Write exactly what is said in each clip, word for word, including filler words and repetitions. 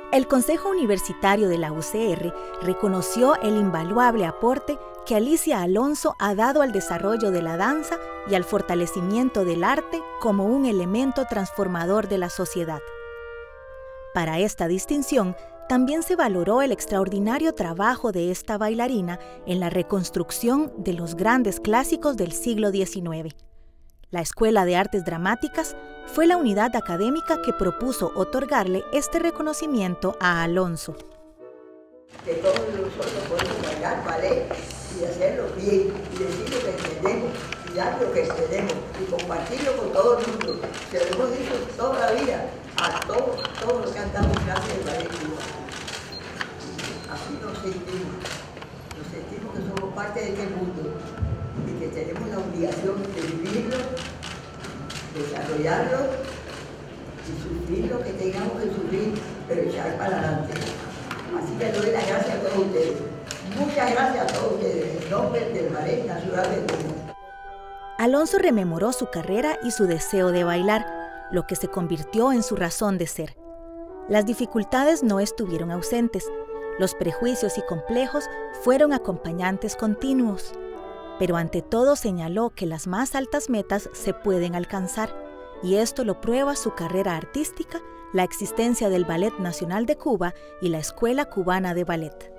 El Consejo Universitario de la U C R reconoció el invaluable aporte que Alicia Alonso ha dado al desarrollo de la danza y al fortalecimiento del arte como un elemento transformador de la sociedad. Para esta distinción, también se valoró el extraordinario trabajo de esta bailarina en la reconstrucción de los grandes clásicos del siglo diecinueve. La Escuela de Artes Dramáticas fue la unidad académica que propuso otorgarle este reconocimiento a Alonso. Que todos nosotros podemos bailar ballet y hacerlo bien, y decir lo que entendemos, y dar lo que entendemos, y compartirlo con todo el mundo. Se lo hemos dicho toda la vida a todos, todos los que han dado clases de ballet cubano. Así nos sentimos, nos sentimos que somos parte de este mundo y que tenemos la obligación de vivirlo, desarrollarlo y sufrir lo que tengamos que sufrir, pero echar para adelante. Así que doy las gracias a todos ustedes. Muchas gracias a todos ustedes en nombre del Ballet Nacional de Cuba. Alonso rememoró su carrera y su deseo de bailar, lo que se convirtió en su razón de ser. Las dificultades no estuvieron ausentes. Los prejuicios y complejos fueron acompañantes continuos. Pero ante todo señaló que las más altas metas se pueden alcanzar, y esto lo prueba su carrera artística, la existencia del Ballet Nacional de Cuba y la Escuela Cubana de Ballet.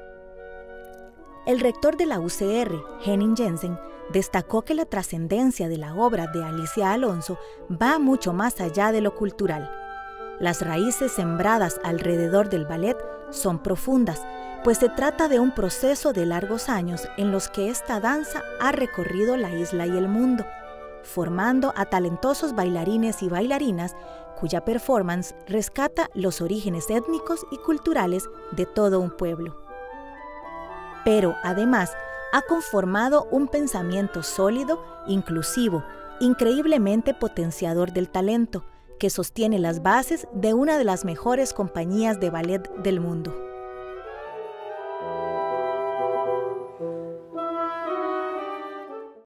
El rector de la U C R, Henning Jensen, destacó que la trascendencia de la obra de Alicia Alonso va mucho más allá de lo cultural. Las raíces sembradas alrededor del ballet son profundas, pues se trata de un proceso de largos años en los que esta danza ha recorrido la isla y el mundo, formando a talentosos bailarines y bailarinas cuya performance rescata los orígenes étnicos y culturales de todo un pueblo. Pero, además, ha conformado un pensamiento sólido, inclusivo, increíblemente potenciador del talento, que sostiene las bases de una de las mejores compañías de ballet del mundo.